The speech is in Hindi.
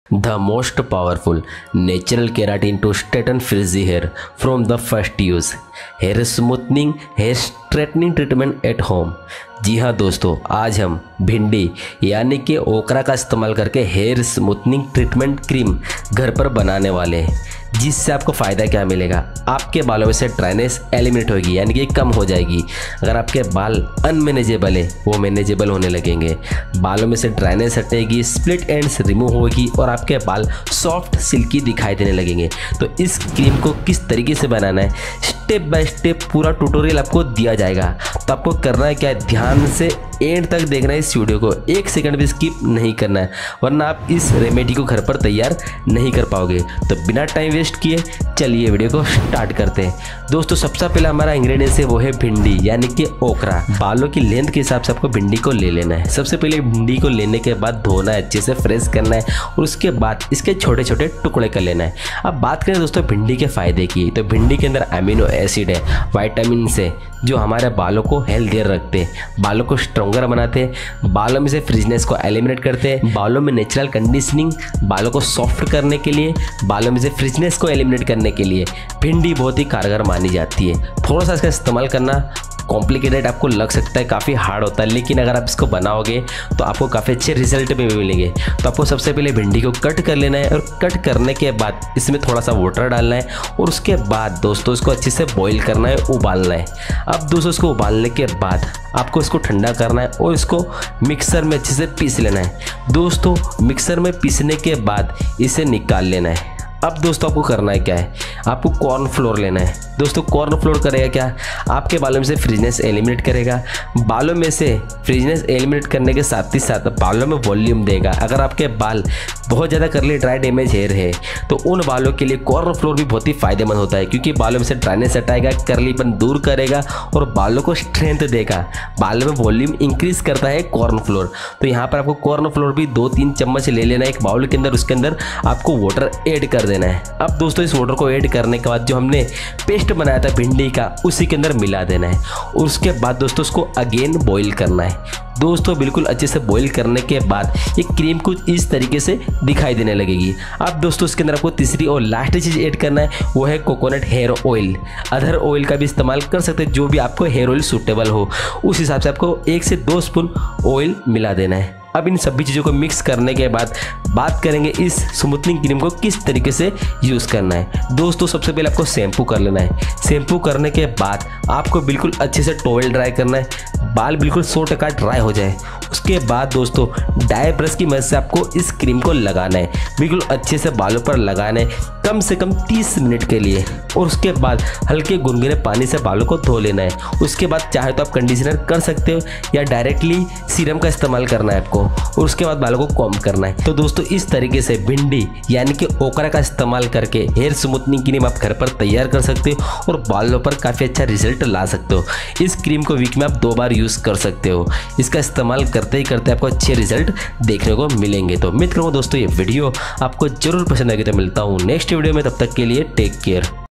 The most powerful natural keratin to straighten frizzy hair from the first use. Hair smoothing, hair straightening treatment at home. जी हाँ दोस्तों, आज हम भिंडी यानी कि ओकरा का इस्तेमाल करके हेयर स्मूथनिंग ट्रीटमेंट क्रीम घर पर बनाने वाले हैं। जिससे आपको फ़ायदा क्या मिलेगा, आपके बालों में से ड्राइनेस एलिमिनेट होगी यानी कि कम हो जाएगी। अगर आपके बाल अनमैनेजेबल है वो मैनेजेबल होने लगेंगे, बालों में से ड्राइनेस हटेगी, स्प्लिट एंड्स रिमूव होगी और आपके बाल सॉफ्ट सिल्की दिखाई देने लगेंगे। तो इस क्रीम को किस तरीके से बनाना है, स्टेप बाय स्टेप पूरा ट्यूटोरियल आपको दिया जाएगा। तो आपको करना है क्या है, ध्यान से एंड तक देखना है इस वीडियो को, एक सेकंड भी स्किप नहीं करना है, वरना आप इस रेमेडी को घर पर तैयार नहीं कर पाओगे। तो बिना टाइम वेस्ट किए चलिए वीडियो को स्टार्ट करते हैं। दोस्तों सबसे पहला हमारा इंग्रेडिएंट्स है वो है भिंडी यानी कि ओकरा। बालों की लेंथ के हिसाब से आपको भिंडी को ले लेना है। सबसे पहले भिंडी को लेने के बाद धोना है, अच्छे से फ्रेश करना है और उसके बाद इसके छोटे छोटे टुकड़े कर लेना है। अब बात करें दोस्तों भिंडी के फायदे की, तो भिंडी के अंदर अमीनो एसिड है, वाइटामिन से जो हमारे बालों को हेल्थियर रखते हैं, बालों को स्ट्रॉन्गर बनाते हैं, बालों में से फ्रिजनेस को एलिमिनेट करते हैं, बालों में नेचुरल कंडीशनिंग, बालों को सॉफ्ट करने के लिए, बालों में से फ्रिजनेस को एलिमिनेट करने के लिए भिंडी बहुत ही कारगर मानी जाती है। थोड़ा सा इसका इस्तेमाल करना कॉम्प्लिकेटेड आपको लग सकता है, काफ़ी हार्ड होता है, लेकिन अगर आप इसको बनाओगे तो आपको काफ़ी अच्छे रिजल्ट भी मिलेंगे। तो आपको सबसे पहले भिंडी को कट कर लेना है और कट करने के बाद इसमें थोड़ा सा वाटर डालना है और उसके बाद दोस्तों इसको अच्छे से बॉईल करना है, उबालना है। अब दोस्तों इसको उबालने के बाद आपको इसको ठंडा करना है और इसको मिक्सर में अच्छे से पीस लेना है। दोस्तों मिक्सर में पीसने के बाद इसे निकाल लेना है। अब दोस्तों आपको करना है क्या है, आपको कॉर्न फ्लोर लेना है। दोस्तों कॉर्न फ्लोर करेगा क्या, आपके बालों में से फ्रिजनेस एलिमिनेट करेगा, बालों में से फ्रिजनेस एलिमिनेट करने के साथ ही साथ बालों में वॉल्यूम देगा। अगर आपके बाल बहुत ज़्यादा करली ड्राई डैमेज हेयर है तो उन बालों के लिए कॉर्न फ्लोर भी बहुत ही फायदेमंद होता है, क्योंकि बालों में से ड्राइनेस हटाएगा, करलीपन दूर करेगा और बालों को स्ट्रेंथ देगा, बालों में वॉल्यूम इंक्रीज करता है कॉर्न फ्लोर। तो यहाँ पर आपको कॉर्न फ्लोर भी 2-3 चम्मच ले लेना है एक बाउल के अंदर, उसके अंदर आपको वाटर ऐड कर देना है। अब दोस्तों इस वाटर को ऐड करने के बाद जो हमने पेस्ट बनाया था भिंडी का उसी के अंदर मिला देना है और उसके बाद दोस्तों उसको अगेन बॉईल करना है। दोस्तों बिल्कुल अच्छे से बॉईल करने के बाद ये क्रीम कुछ इस तरीके से दिखाई देने लगेगी। अब दोस्तों इसके अंदर आपको तीसरी और लास्ट चीज़ ऐड करना है वो है coconut hair oil. Other oil का भी इस्तेमाल कर सकते हैं, जो भी आपको हेयर ऑयल सूटेबल हो उस हिसाब से आपको 1 से 2 स्पून ऑयल मिला देना है। अब इन सभी चीज़ों को मिक्स करने के बाद बात करेंगे इस स्मूथनिंग क्रीम को किस तरीके से यूज़ करना है। दोस्तों सबसे पहले आपको शैम्पू कर लेना है। शैम्पू करने के बाद आपको बिल्कुल अच्छे से टॉवेल ड्राई करना है, बाल बिल्कुल 100% ड्राई हो जाए। उसके बाद दोस्तों डाई ब्रश की मदद से आपको इस क्रीम को लगाना है, बिल्कुल अच्छे से बालों पर लगाना है कम से कम 30 मिनट के लिए और उसके बाद हल्के गुनगुने पानी से बालों को धो लेना है। उसके बाद चाहे तो आप कंडीशनर कर सकते हो या डायरेक्टली सीरम का इस्तेमाल करना है आपको और उसके बाद बालों को कॉम्ब करना है। तो दोस्तों इस तरीके से भिंडी यानी कि ओकरा का इस्तेमाल करके हेयर स्मूथनिंग क्रीम आप घर पर तैयार कर सकते हो और बालों पर काफ़ी अच्छा रिजल्ट ला सकते हो। इस क्रीम को वीक में आप 2 बार यूज़ कर सकते हो। इसका इस्तेमाल करते ही करते आपको अच्छे रिजल्ट देखने को मिलेंगे। तो उम्मीद करूँगा दोस्तों ये वीडियो आपको जरूर पसंद आएगी। तो मिलता हूँ नेक्स्ट वीडियो में, तब तक के लिए टेक केयर।